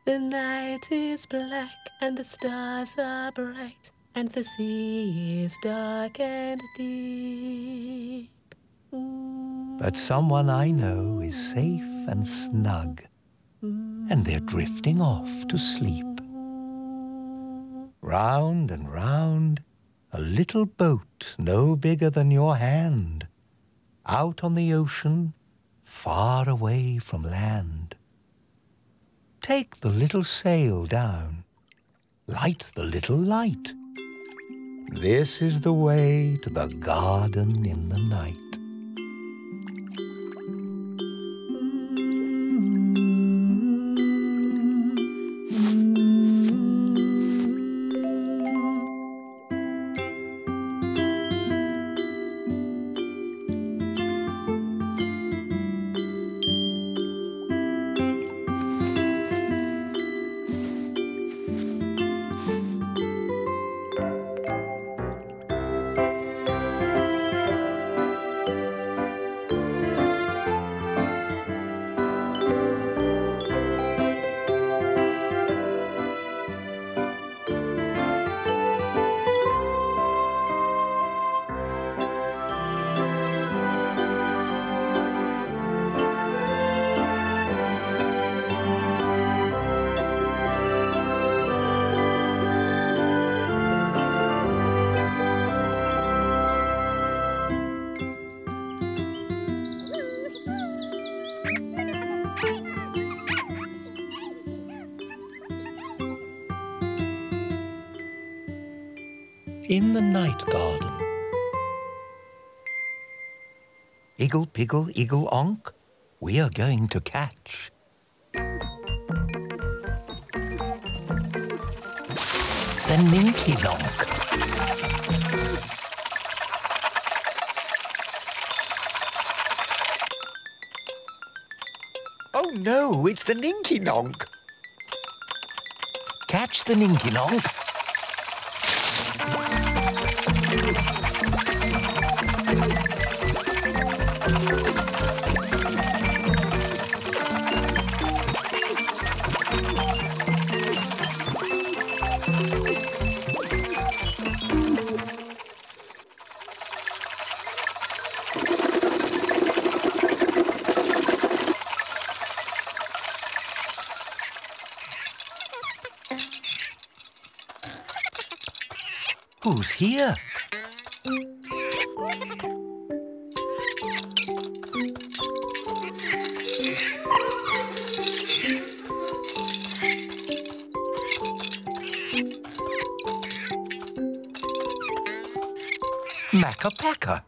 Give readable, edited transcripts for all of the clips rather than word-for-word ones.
The night is black and the stars are bright, and the sea is dark and deep. But someone I know is safe and snug, and they're drifting off to sleep. Round and round, a little boat no bigger than your hand, out on the ocean, far away from land. Take the little sail down, light the little light. This is the way to the garden in the night. In the night garden. Igglepiggle, Iggleonk, we are going to catch the Ninky Nonk. Oh no, it's the Ninky Nonk. Catch the Ninky Nonk. Who's here? Makka Pakka.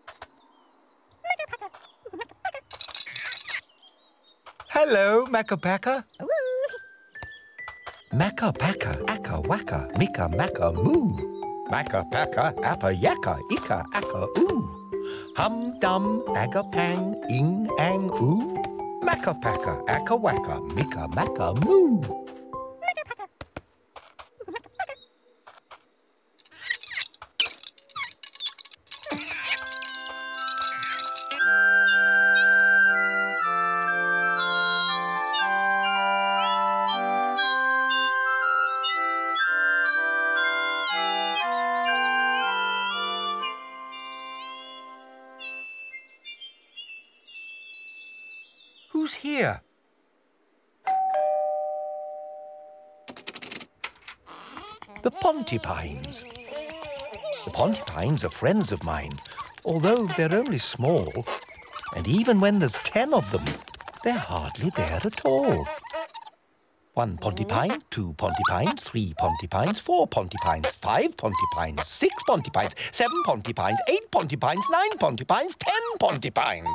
Hello, Makka Pakka. Makka Pakka, akka waka, mika maka moo. Makka Pakka, appa yakka, ika akka oo. Hum dum, aga pang, ing ang oo. Makka Pakka, akka waka, mika maka moo. Who's here? The Pontipines. The Pontipines are friends of mine, although they're only small, and even when there's 10 of them, they're hardly there at all. 1 Pontipine, 2 Pontipines, 3 Pontipines, 4 Pontipines, 5 Pontipines, 6 Pontipines, 7 Pontipines, 8 Pontipines, 9 Pontipines, 10 Pontipines.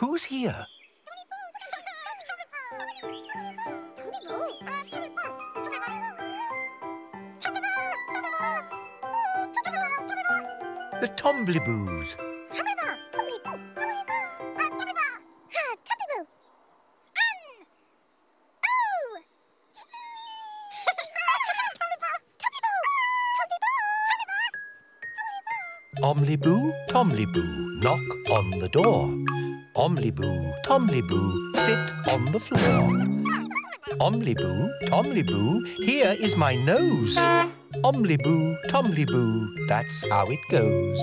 Who's here? The Tombliboos. Ombliboo, Tombliboo, knock on the door. Ombliboo, Tombliboo, sit on the floor. Ombliboo, Tombliboo, here is my nose. Ombliboo, Tombliboo, that's how it goes.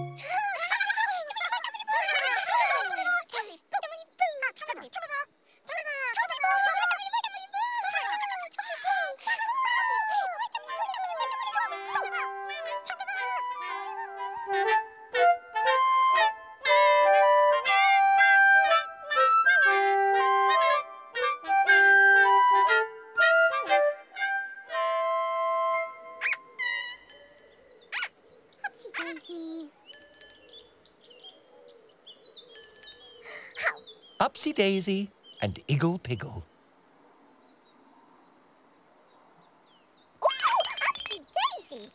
Upsy Daisy and Igglepiggle. Upsy Daisy!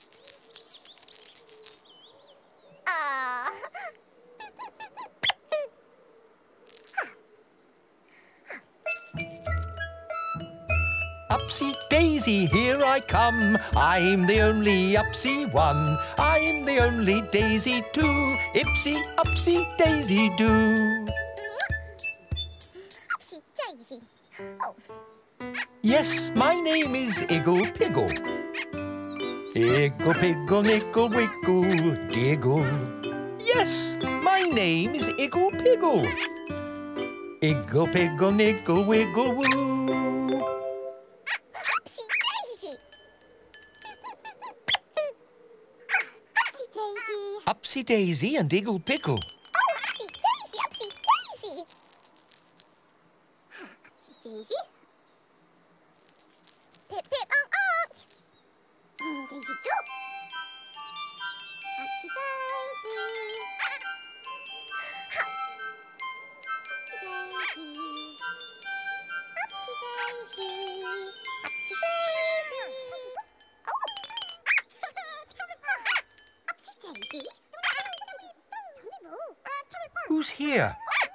Upsy Daisy, here I come. I'm the only Upsy one. I'm the only Daisy too. Ipsy, Upsy Daisy do. Upsy Daisy. Oh. Yes, my name is Igglepiggle. Igglepiggle, nickle, wiggle, diggle. Yes, my name is Igglepiggle. Igglepiggle, nickle, wiggle, woo. Upsy Daisy. Upsy Daisy. Upsy Daisy and Igglepiggle. Oh, Upsy Daisy, Upsy Daisy. Upsy Daisy. Pip, pip, Daisy do. Upsy Daisy. Upsy Daisy. Upsy Daisy. Oh. Upsy Daisy. Who's here?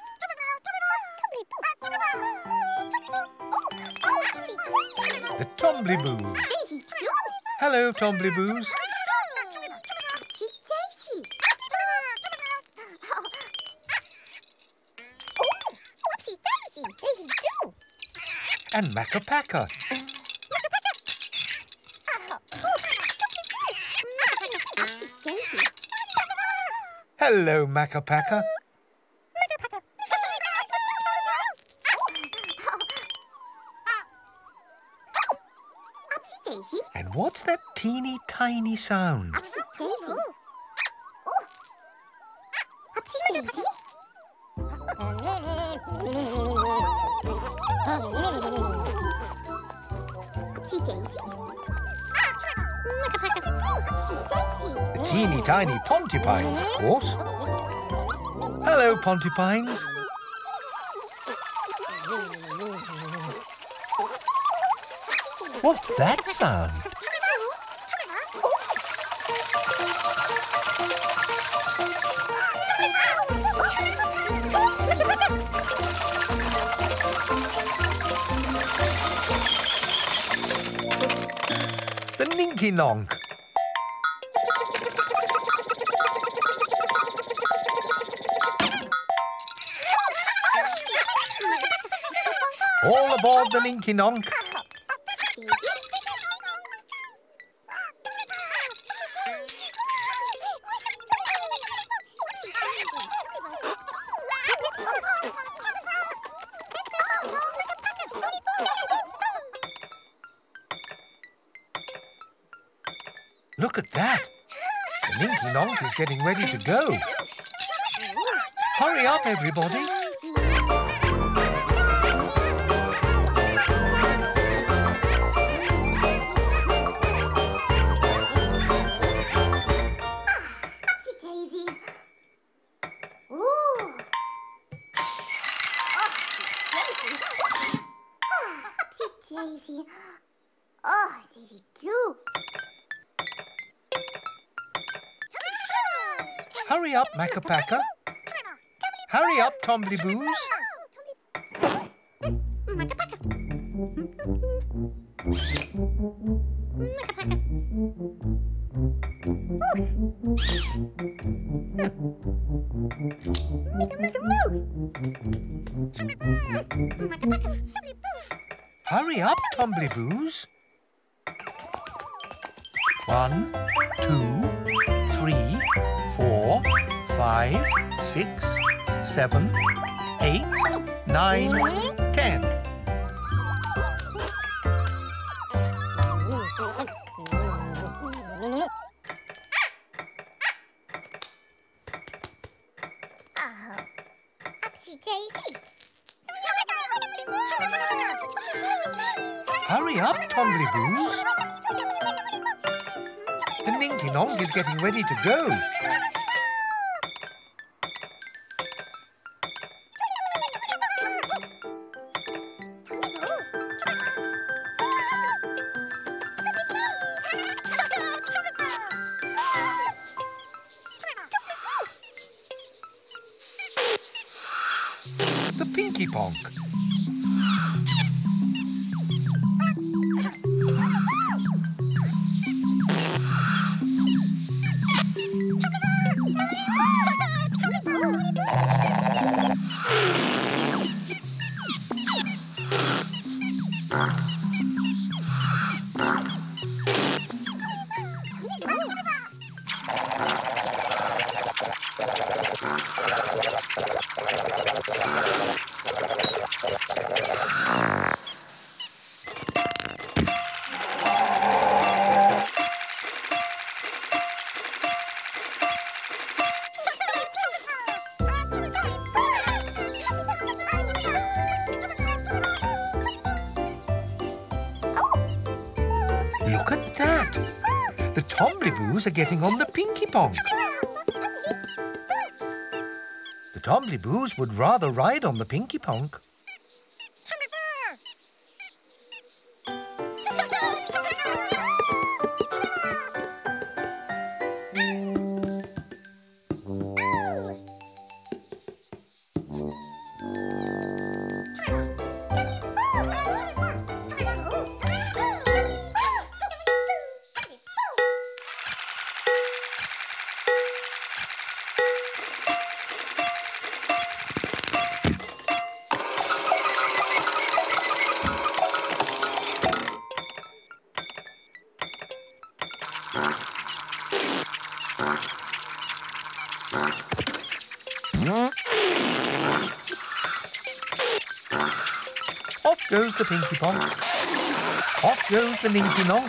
Oh, Upsy Daisy. The Tombliboos. Daisy do. Hello, Tombliboos. Upsy Daisy. Oh, Upsy Daisy. Daisy do. And Makka Pakka. Upsy Daisy. Hello, Makka Pakka. Upsy Daisy. And what's that teeny tiny sound? Upsy Daisy. Oh. Upsy Daisy. Upsy Daisy. Upsy Daisy. The teeny tiny Pontipines, of course. Hello, Pontipines. What's that sound? The Ninky Nonk. All aboard the Ninky Nonk. Look at that. The Ninky Nonk is getting ready to go. Hurry up, everybody. Upsy Daisy. Ooh. Hurry up, Makka Pakka. Hurry up, Tombliboos. Makka Pakka. Hurry up, Tombliboos. 1, 2, 3, 4, 5, 6, 7, 8, 9, 10. Upsy Daisy. Hurry up, Tombliboos. The Ninky Nonk is getting ready to go. The Pinky Ponk. Look at that! The Tombliboos are getting on the Pinky Ponk. The Tombliboos would rather ride on the Pinky Ponk. Off goes the Pinky Ponk. Off goes the Ninky Nonk.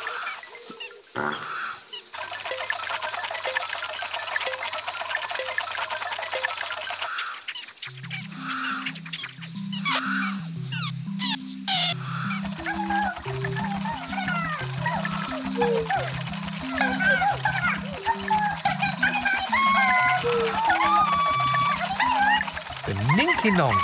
The Ninky Nonk.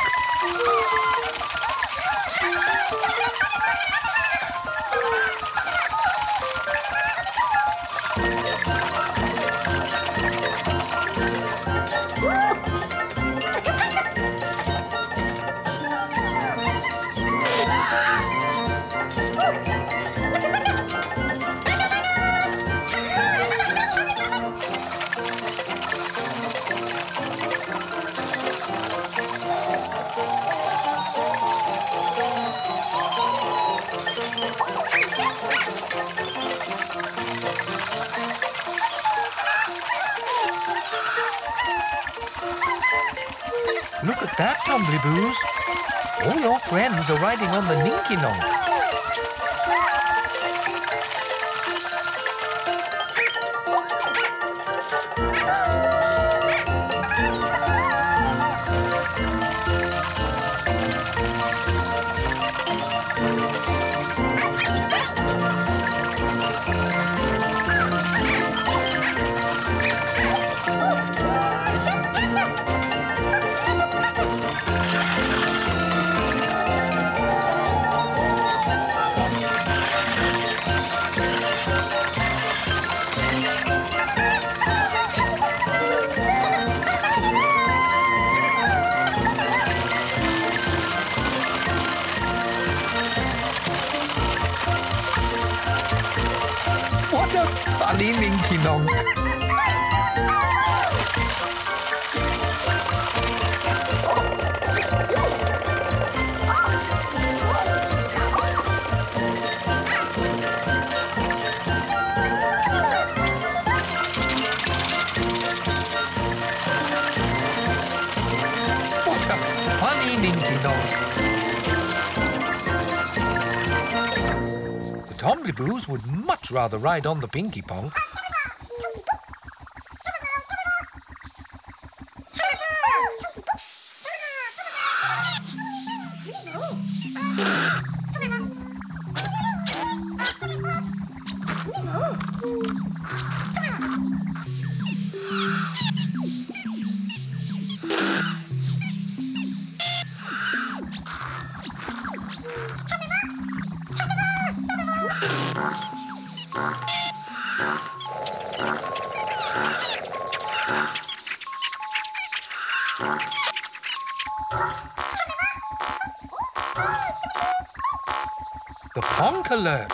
Look at that, Tombliboos. All your friends are riding on the Ninky Nonk. funny Ninky Nonk. What a funny Ninky Nonk. The Tombliboos would much rather ride on the Pinky Ponk. The Ponk alert.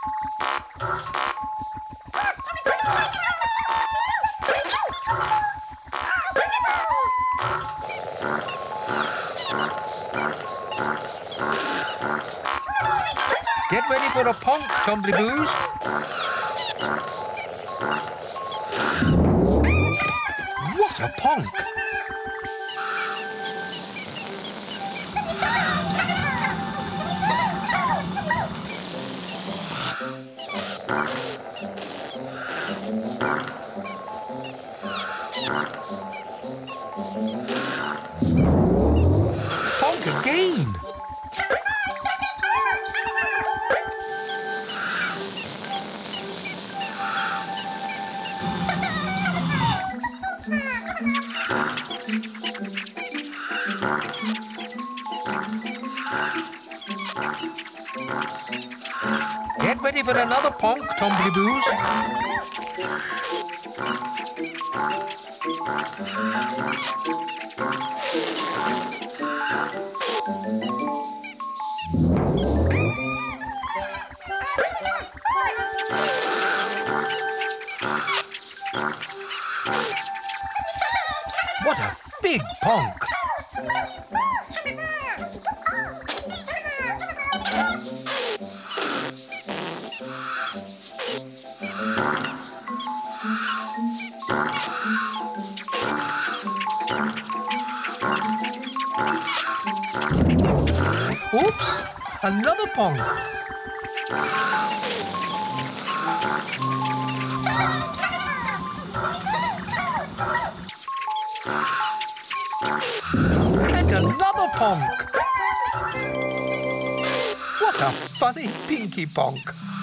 Get ready for a Ponk, Tombliboos. What a Ponk! Ponk again! Get ready for another Ponk, Tombliboos. What a big Ponk! Oops! Another Ponk! And another Ponk! What a funny Pinky Ponk!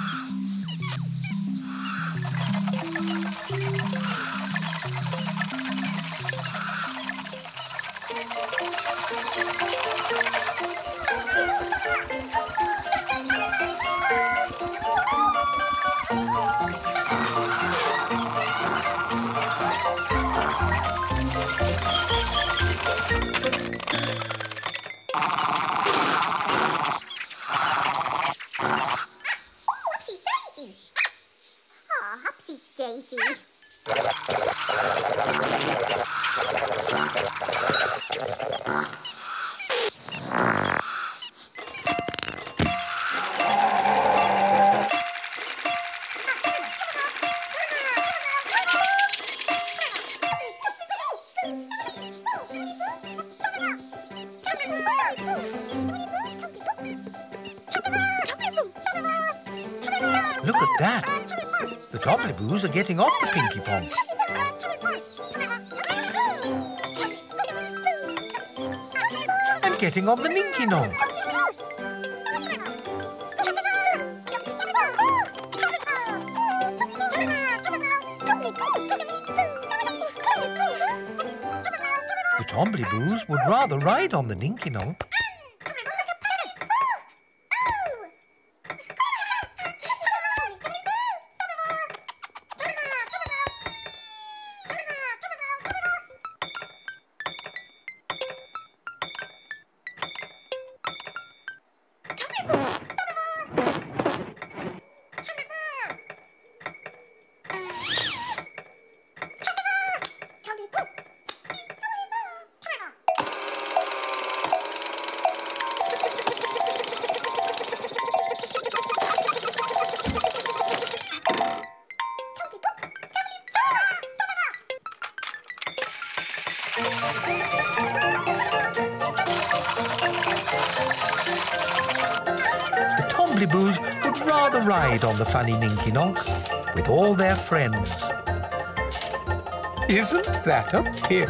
Upsy Daisy. Oh, Upsy Daisy. Look at that! The Tombliboos are getting off the Pinky Ponk. And getting on the Ninky Nonk. The Tombliboos would rather ride on the Ninky Nonk. The Tombliboos would rather ride on the funny Ninky Nonk with all their friends. Isn't that a pip?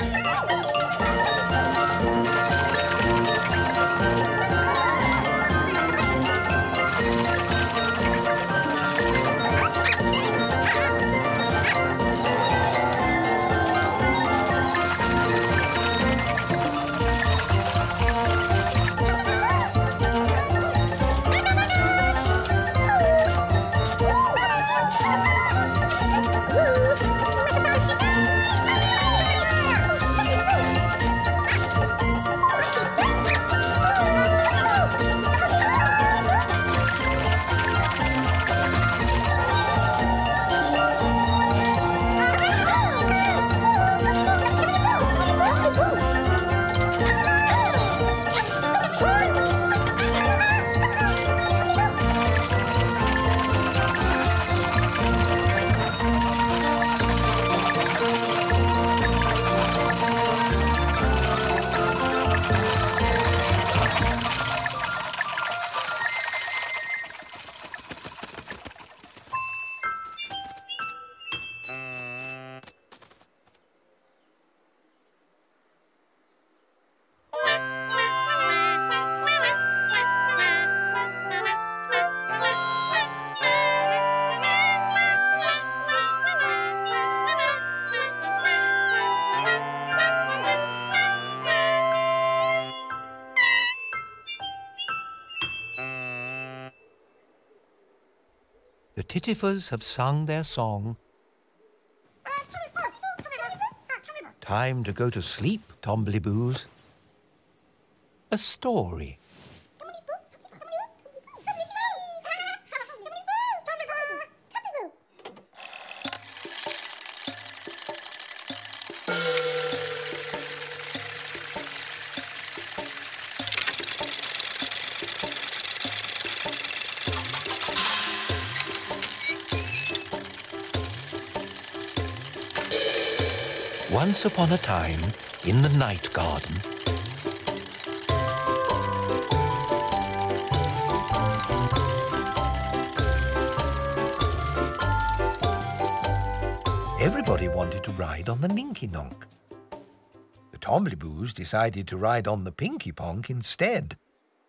The Tittifers have sung their song. Time to go to sleep, Tombliboos. A story. Once upon a time, in the night garden, everybody wanted to ride on the Ninky Nonk. The Tombliboos decided to ride on the Pinky Ponk instead.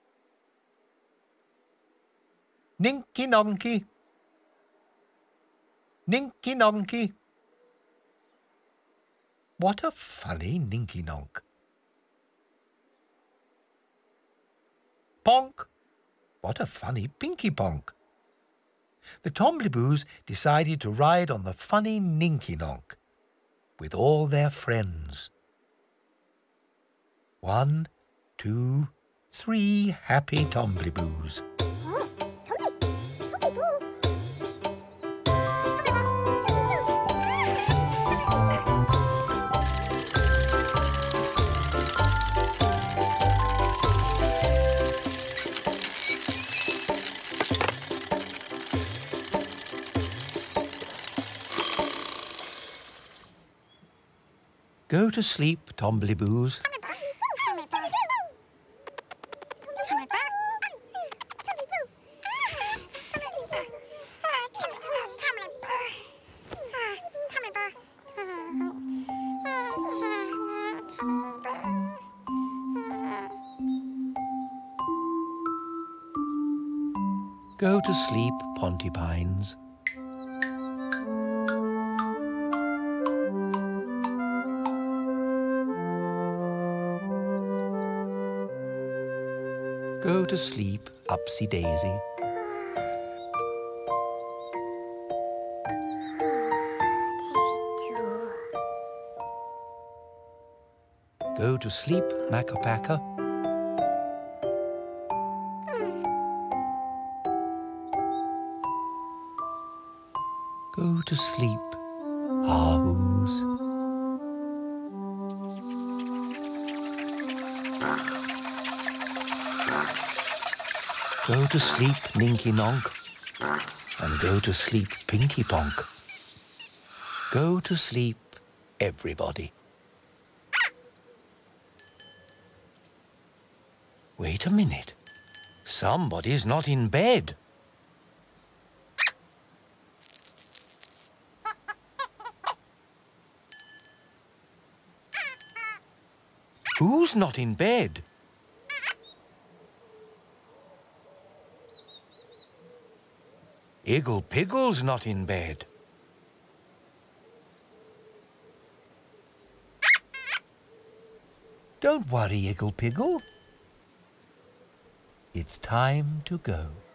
Ninky Nonky! Ninky Nonky! What a funny Ninky Nonk. Ponk! What a funny Pinky Ponk. The Tombliboos decided to ride on the funny Ninky Nonk with all their friends. 1, 2, 3 happy Tombliboos. Go to sleep, Tombliboos. Go to sleep, Pontipines. Go to sleep, Upsy Daisy. Go to sleep, Makka Pakka. Go to sleep, Ahoos. Go to sleep, Ninky Nonk. And go to sleep, Pinky Ponk. Go to sleep, everybody. Wait a minute. Somebody's not in bed. Who's not in bed? Igglepiggle's not in bed. Don't worry, Igglepiggle. It's time to go.